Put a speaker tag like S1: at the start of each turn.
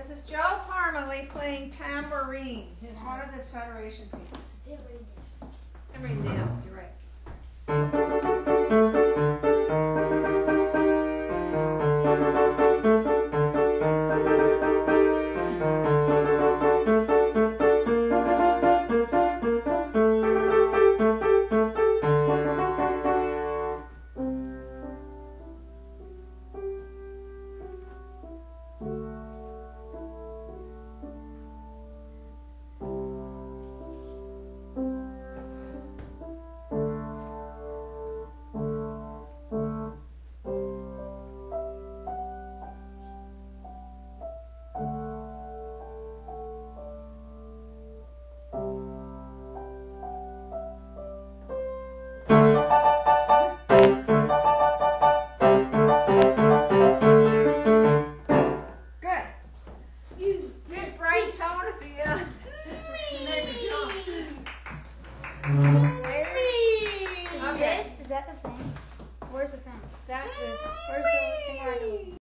S1: This is Joe Parmalee playing tambourine. Here's one of his Federation pieces. Tambourine dance, you're right. Tone at the end.
S2: Is that the thing? Where's the thing?
S1: That is.
S2: Where's the thing?